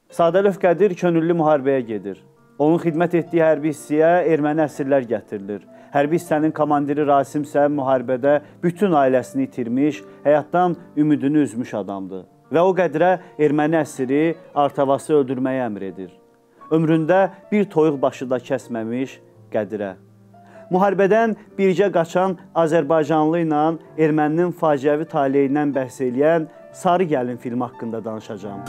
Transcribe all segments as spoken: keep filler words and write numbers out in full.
Sadəlöv Qədir könüllü müharibəyə gedir. Onun xidmət etdiyi hərbi hissəyə erməni əsirlər gətirilir. Hərbi hissənin komandiri Rasim isə müharibədə bütün ailəsini itirmiş, həyatdan ümidini üzmüş adamdır. Və o Qədirə erməni əsiri Artavası öldürməyə əmr edir. Ömründə bir toyuq başı da kəsməmiş Qədirə. Müharibədən bircə qaçan Azərbaycanlı ilə erməninin faciəvi taleyindən bəhs eləyən Sarı Gəlin filmi haqqında danışacağım.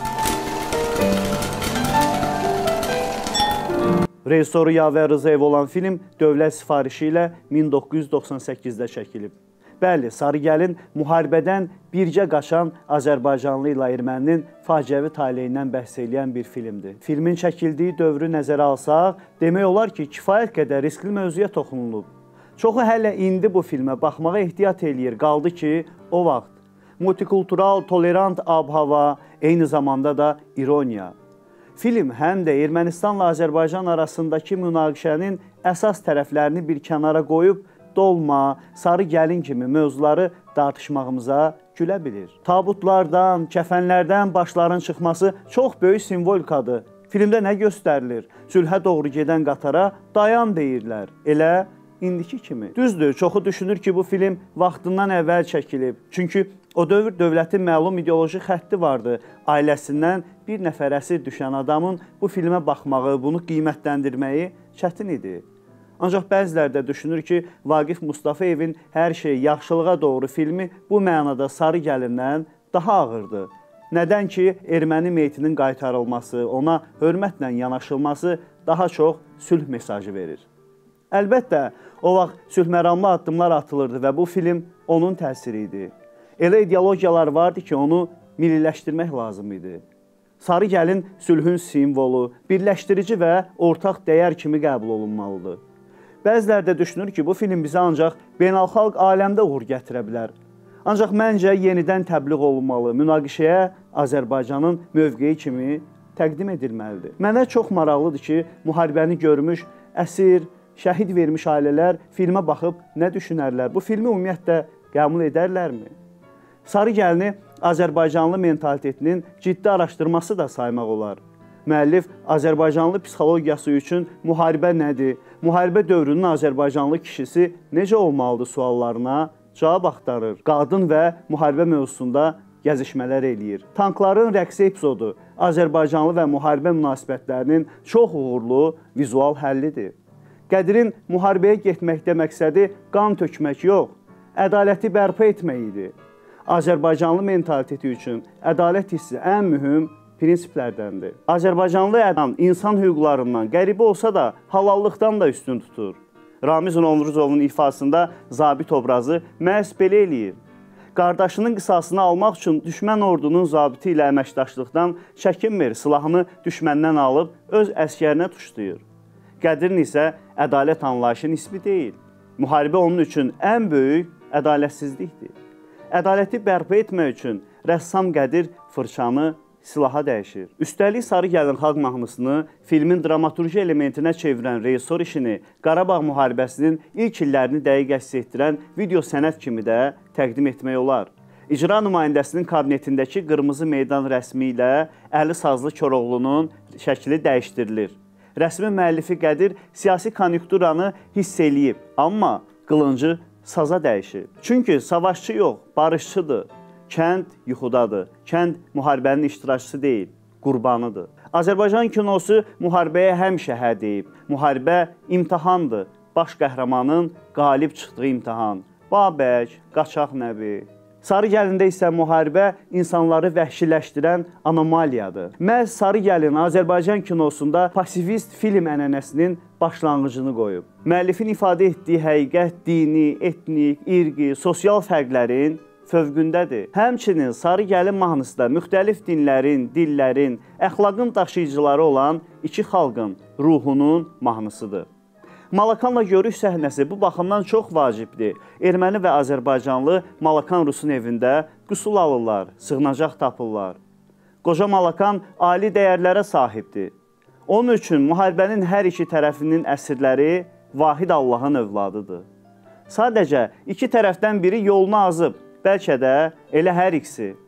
Rejissoru Yavər Rzayev olan film dövlət sifarişi ilə min doqquz yüz doxsan səkkizdə çəkilib. Bəli, Sarı Gəlin müharibədən bircə qaçan Azərbaycanlı ilə erməninin faciəvi taleyindən bəhs eləyən bir filmdir. Filmin çəkildiyi dövrü nəzərə alsaq, demək olar ki, kifayət qədər riskli mövzuya toxunulub. Çoxu hələ indi bu filmə baxmağa ehtiyat eləyir, qaldı ki, o vaxt multikultural, tolerant ab-hava, eyni zamanda da ironiya. Film həm də Ermənistanla Azərbaycan arasındakı münaqişənin əsas tərəflərini bir kənara qoyub, dolma, Sarı Gəlin kimi mövzuları tartışmağımıza gülə bilir. Tabutlardan, kəfənlərdən başların çıxması çox böyük simvolikadır. Filmdə nə göstərilir? Sülhə doğru gedən qatara dayan deyirlər. Elə indiki kimi. Düzdür, çoxu düşünür ki, bu film vaxtından əvvəl çəkilib. Çünki o dövr dövlətin məlum ideoloji xətti vardı. Ailəsindən bir nəfər əsir düşən adamın bu filmə baxmağı, bunu qiymətləndirməyi çətin idi. Ancaq bəziləri də düşünür ki, Vaqif Mustafayevin Hər şey yaxşılığa doğru filmi bu mənada Sarı Gəlindən daha ağırdır. Nədən ki, erməni meyitinin qaytarılması, ona hörmətlə yanaşılması daha çox sülh mesajı verir. Əlbəttə, o vaxt sülhməramlı addımlar atılırdı və bu film onun təsiri idi. Elə ideologiyalar vardı ki, onu milliləşdirmək lazım idi. Sarı Gəlin sülhün simvolu, birləşdirici və ortaq dəyər kimi qəbul olunmalıdır. Bəziləri də düşünür ki, bu film bizə ancaq beynəlxalq aləmdə uğur gətirə bilər. Ancaq məncə yenidən təbliğ olunmalı, münaqişəyə Azərbaycanın mövqeyi kimi təqdim edilməlidir. Mənə çox maraqlıdır ki, müharibəni görmüş, əsir, şəhid vermiş ailələr filmə baxıb nə düşünərlər? Bu filmi ümumiyyətlə qəbul edərlərmi? Sarı Gəlini Azərbaycanlı mentalitetinin ciddi araşdırması da saymaq olar. Müəllif Azərbaycanlı psixologiyası üçün müharibə nədir, müharibə dövrünün Azərbaycanlı kişisi necə olmalıdır suallarına cavab axtarır. Qadın və müharibə mövzusunda gəzişmələr eləyir. Tankların rəqsi epizodu Azərbaycanlı və müharibə münasibətlərinin çox uğurlu vizual həllidir. Qədirin müharibəyə getməkdə məqsədi qan tökmək yox, ədaləti bərpa etmək idi. Azərbaycanlı mentaliteti üçün ədalət hissi ən mühüm prinsiplərdəndir. Azərbaycanlı adam insan hüquqlarından qəribə olsa da halallıqdan da üstün tutur. Ramiz Nomruzovun ifasında zabit obrazı məhz belə eləyir. Qardaşının qisasını almaq üçün düşmən ordunun zabiti ilə əməkdaşlıqdan çəkinmir, silahını düşməndən alıb öz əskərinə tuşlayır. Qədirin isə ədalət anlayışı nisbi deyil. Müharibə onun üçün ən böyük ədalətsizlikdir. Ədaləti bərpa etmək üçün rəssam Qədir fırçanı silaha dəyişir. Üstəlik Sarı Gəlin xalq mahnısını filmin dramaturji elementinə çevirən rejissor işini Qarabağ müharibəsinin ilk illərini dəqiq əks etdirən video sənət kimi də təqdim etmək olar. İcra nümayəndəsinin kabinetindəki qırmızı meydan rəsmi ilə Əli Sazlı Koroğlunun şəkli dəyişdirilir. Rəsmin müəllifi Qədir siyasi konjunkturanı hiss eləyib, amma qılıncı saza dəyişib. Çünki savaşçı yox, barışçıdır. Kənd yuxudadır. Kənd müharibənin iştirakçısı deyil, qurbanıdır. Azərbaycan kinosu müharibəyə həmişə hə deyib. Müharibə imtahandır. Baş qəhrəmanın qalib çıxdığı imtahan. Babək, qaçaq nəbi. Sarı Gəlində isə müharibə insanları vəhşiləşdirən anomaliyadır. Məhz Sarı Gəlin Azərbaycan kinosunda pasivist film ənənəsinin başlanğıcını qoyub. Müəllifin ifadə etdiyi həqiqət dini, etnik, irqi, sosial fərqlərin fövqündədir. Həmçinin Sarı Gəlin mahnısı da müxtəlif dinlərin, dillərin, əxlaqın daşıyıcıları olan iki xalqın ruhunun mahnısıdır. Malakanla görüş səhnəsi bu baxımdan çox vacibdir. Erməni və Azərbaycanlı Malakan Rusun evində qüsul alırlar, sığınacaq tapırlar. Qoca Malakan ali dəyərlərə sahibdir. Onun üçün müharibənin hər iki tərəfinin əsirləri vahid Allahın övladıdır. Sadəcə iki tərəfdən biri yolunu azıb, bəlkə də elə hər ikisi.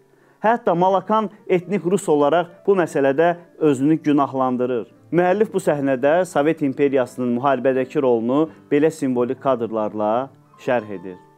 Hətta Malakan etnik rus olaraq bu məsələdə özünü günahlandırır. Müəllif bu səhnədə Sovet imperiyasının müharibədəki rolunu belə simvolik kadrlarla şərh edir.